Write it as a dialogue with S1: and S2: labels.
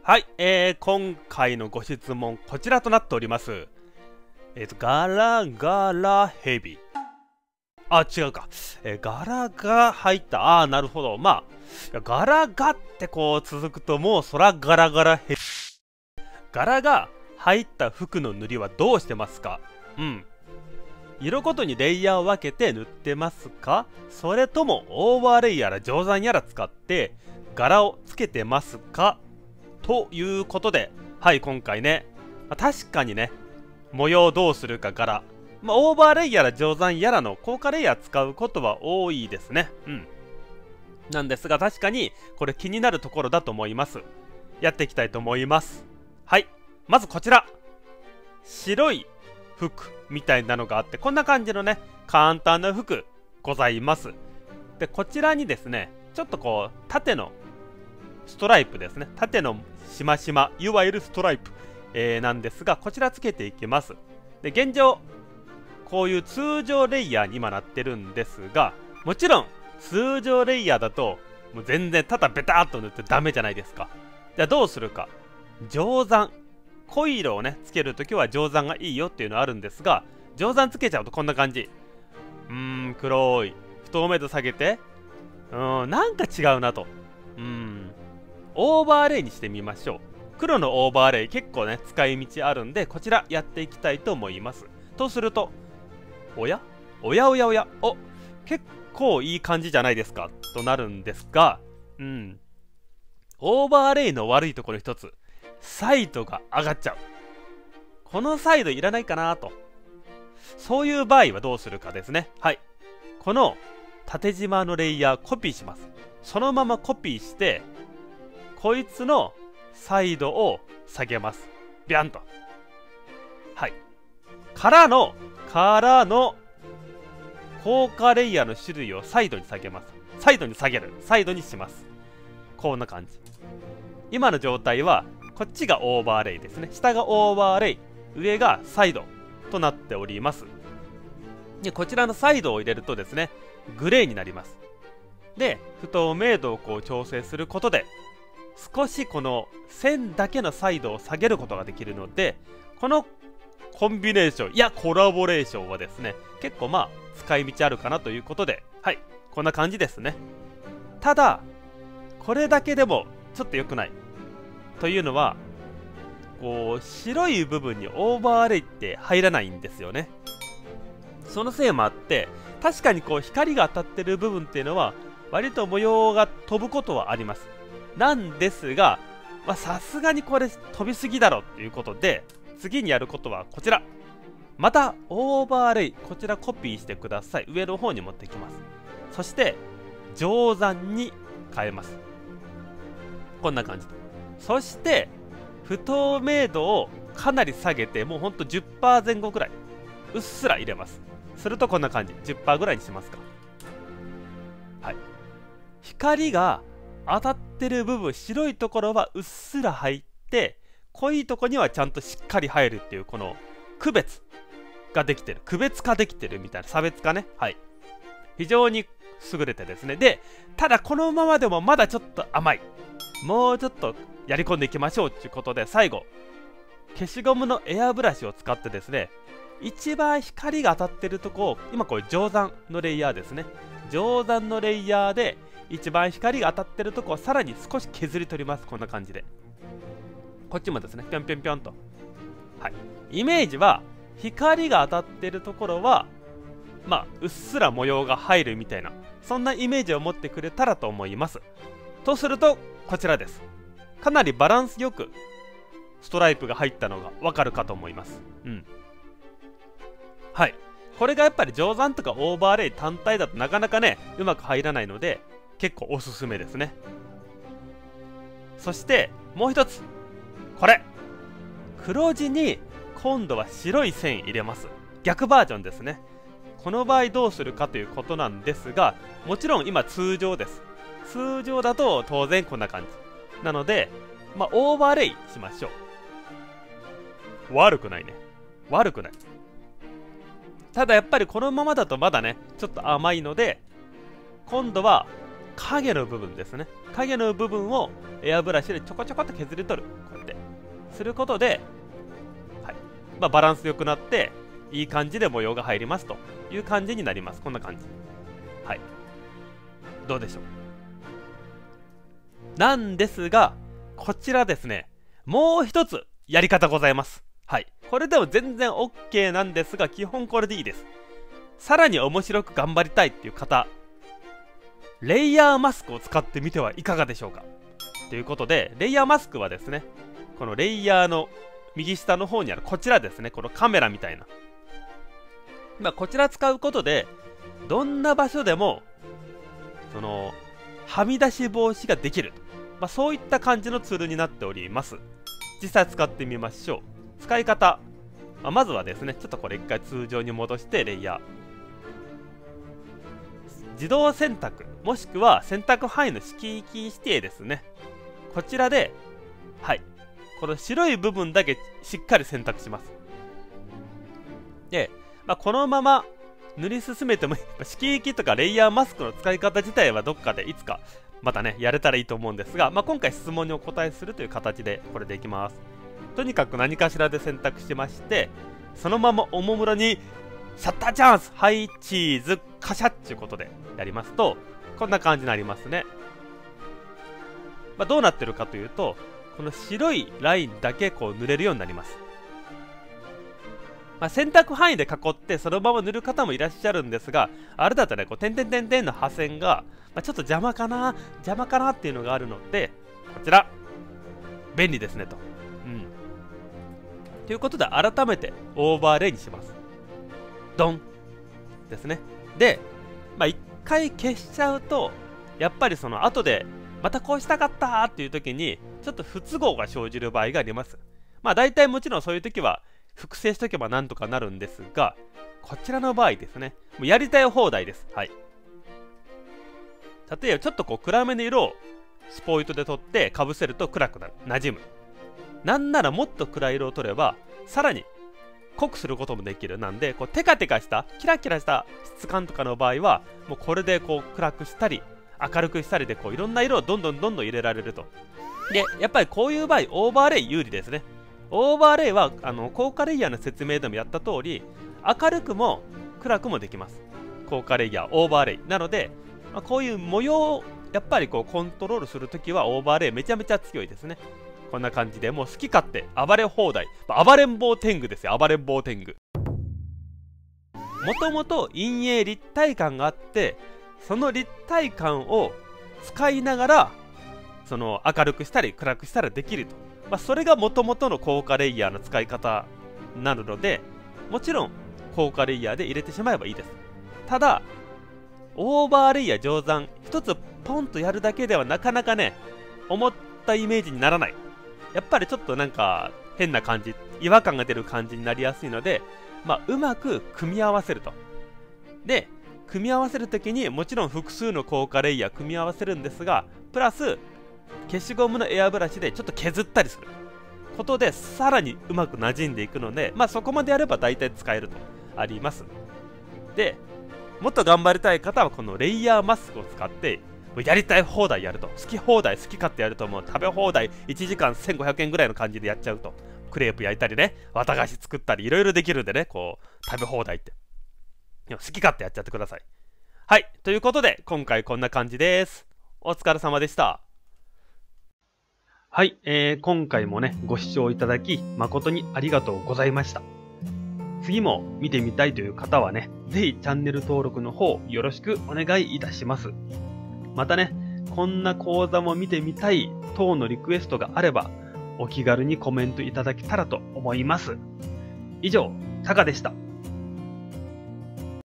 S1: はい、今回のご質問こちらとなっております。ガラガラヘビ。あ、違うか。ガラが入った。なるほど。まあ、ガラがってこう続くともうそらガラガラヘビ。ガラが入った服の塗りはどうしてますか？色ごとにレイヤーを分けて塗ってますか？それともオーバーレイやら定山やら使って柄をつけてますか？ということで、はい、今回ね、確かにね、模様をどうするか柄、オーバーレイやら定山やらの効果レイヤー使うことは多いですね。なんですが、確かにこれ気になるところだと思います。やっていきたいと思います。はい、まずこちら。白い服みたいなのがあって、こんな感じのね、簡単な服ございます。で、こちらにですね、ちょっとこう、縦のストライプですね。縦のしましま、いわゆるストライプ、なんですが、こちらつけていきます。で、現状、こういう通常レイヤーに今なってるんですが、もちろん、通常レイヤーだと、もう全然ただベターっと塗ってダメじゃないですか。じゃあどうするか。定山。濃い色をね、つけるときは定山がいいよっていうのはあるんですが、定山つけちゃうとこんな感じ。黒い。不透明度下げて、なんか違うなと。オーバーレイにしてみましょう。黒のオーバーレイ結構ね、使い道あるんで、こちらやっていきたいと思います。とすると、おやお、結構いい感じじゃないですかとなるんですが、オーバーレイの悪いところ一つ。サイドが上がっちゃう。このサイドいらないかなと。そういう場合はどうするかですね。はい。この縦縞のレイヤーコピーします。そのままコピーして、こいつのサイドを下げます。ビャンと。はい。からの効果レイヤーの種類をサイドに下げます。サイドに下げる。サイドにします。こんな感じ。今の状態は、こっちがオーバーレイですね。下がオーバーレイ、上がサイドとなっております。で、こちらのサイドを入れるとですね、グレーになります。で、不透明度をこう調整することで、少しこの線だけのサイドを下げることができるので、このコンビネーション、いや、コラボレーションはですね、結構使い道あるかなということで、はい、こんな感じですね。ただ、これだけでもちょっと良くない。というのは、こう、白い部分にオーバーレイって入らないんですよね。そのせいもあって、確かにこう、光が当たってる部分っていうのは、割と模様が飛ぶことはあります。なんですが、さすがにこれ飛びすぎだろっていうことで、次にやることはこちら。また、オーバーレイ、こちらコピーしてください。上の方に持ってきます。そして、定山に変えます。こんな感じ。そして、不透明度をかなり下げて、もうほんと 10% 前後くらい、うっすら入れます。するとこんな感じ。10% ぐらいにしますか。はい。光が当たってる部分、白いところはうっすら入って、濃いところにはちゃんとしっかり入るっていう、この区別ができてる。区別化できてるみたいな、差別化ね。はい。非常に優れてですね。で、ただこのままでもまだちょっと甘い。もうちょっとやり込んでいきましょうっていうことで、最後、消しゴムのエアブラシを使ってですね、一番光が当たってるとこを、今これ定山のレイヤーですね。定山のレイヤーで、一番光が当たってるとこをさらに少し削り取ります。こんな感じで。こっちもですね、ぴょんぴょんぴょんと。はい。イメージは、光が当たってるところは、うっすら模様が入るみたいな、そんなイメージを持ってくれたらと思います。とすると、こちらです。かなりバランスよく、ストライプが入ったのがわかるかと思います。はい。これがやっぱり定山とかオーバーレイ単体だとなかなかね、うまく入らないので、結構おすすめですね。そして、もう一つ。これ。黒地に、今度は白い線入れます。逆バージョンですね。この場合どうするかということなんですが、もちろん今通常です。通常だと当然こんな感じ。なので、オーバーレイしましょう。悪くないね。悪くない。ただやっぱりこのままだとまだね、ちょっと甘いので、今度は影の部分ですね。影の部分をエアブラシでちょこちょこっと削り取る。こうやってすることで、はい、バランス良くなっていい感じで模様が入りますという感じになります。こんな感じ。はい。どうでしょう。なんですが、こちらですね、もう一つやり方ございます。はい。これでも全然 OK なんですが、基本これでいいです。さらに面白く頑張りたいっていう方、レイヤーマスクを使ってみてはいかがでしょうか。ということで、レイヤーマスクはですね、このレイヤーの右下の方にあるこちらですね、このカメラみたいな。こちら使うことで、どんな場所でも、はみ出し防止ができる。そういった感じのツールになっております。実際使ってみましょう。使い方。まずはですね、ちょっとこれ一回通常に戻して、レイヤー。自動選択、もしくは選択範囲の色域指定ですね。こちらで、はい。この白い部分だけしっかり選択します。で、このまま塗り進めても色域とかレイヤーマスクの使い方自体はどっかでいつかまたね、やれたらいいと思うんですが、今回質問にお答えするという形でこれでいきます。とにかく何かしらで選択しまして、そのままおもむろにシャッターチャンス、はい、チーズ、カシャッっていうことでやりますと、こんな感じになりますね。どうなってるかというと、この白いラインだけこう塗れるようになります。選択範囲で囲ってそのまま塗る方もいらっしゃるんですが、あれだとね、こう点々点々の破線が、ちょっと邪魔かなっていうのがあるので、こちら、便利ですねと。ということで、改めてオーバーレイにします。ドンですね。で、一回消しちゃうと、やっぱりその後で、またこうしたかったっていう時に、ちょっと不都合が生じる場合があります。大体もちろんそういう時は、複製しとけばなんとかなるんですが、こちらの場合ですね、もうやりたい放題です。はい。例えばちょっとこう暗めの色をスポイトで取ってかぶせると暗くなる。馴染む。なんならもっと暗い色を取れば、さらに濃くすることもできる。なんで、こうテカテカした、キラキラした質感とかの場合は、もうこれでこう暗くしたり、明るくしたりでこういろんな色をどんどん入れられると。で、やっぱりこういう場合、オーバーレイ有利ですね。オーバーレイは効果レイヤーの説明でもやった通り、明るくも暗くもできます。効果レイヤー、オーバーレイ。なので、こういう模様をやっぱりこうコントロールするときはオーバーレイめちゃめちゃ強いですね。こんな感じでもう好き勝手暴れ放題。暴れん坊天狗ですよ、暴れん坊天狗。もともと陰影立体感があって、その立体感を使いながら、明るくしたり暗くしたらできると。それがもともとの効果レイヤーの使い方になるので、もちろん効果レイヤーで入れてしまえばいいです。ただ、オーバーレイヤー上山、一つポンとやるだけではなかなかね、思ったイメージにならない。やっぱりちょっとなんか変な感じ、違和感が出る感じになりやすいので、うまく組み合わせると。で、組み合わせるときにもちろん複数の効果レイヤー組み合わせるんですが、プラス、消しゴムのエアブラシでちょっと削ったりすることでさらにうまく馴染んでいくので、そこまでやれば大体使えるとあります。で、もっと頑張りたい方はこのレイヤーマスクを使ってやりたい放題やると、好き放題好き勝手やると、もう食べ放題1時間1500円ぐらいの感じでやっちゃうと、クレープ焼いたりね、綿菓子作ったりいろいろできるんでね、こう食べ放題って好き勝手やっちゃってください。はい、ということで今回こんな感じです。お疲れ様でした。はい、今回もね、ご視聴いただき、誠にありがとうございました。次も見てみたいという方はね、ぜひチャンネル登録の方、よろしくお願いいたします。またね、こんな講座も見てみたい等のリクエストがあれば、お気軽にコメントいただけたらと思います。以上、タカでした。